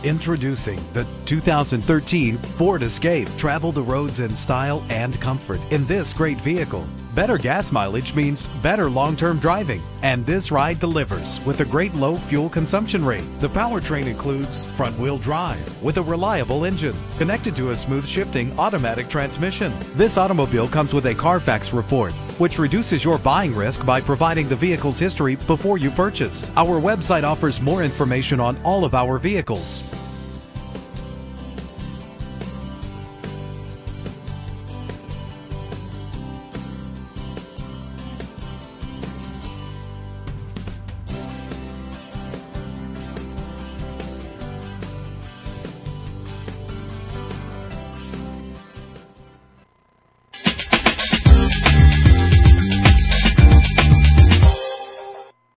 Introducing the 2013 Ford Escape. Travel the roads in style and comfort in this great vehicle. Better gas mileage means better long-term driving, and this ride delivers with a great low fuel consumption rate. The powertrain includes front-wheel drive with a reliable engine connected to a smooth shifting automatic transmission. This automobile comes with a Carfax report, which reduces your buying risk by providing the vehicle's history before you purchase. Our website offers more information on all of our vehicles.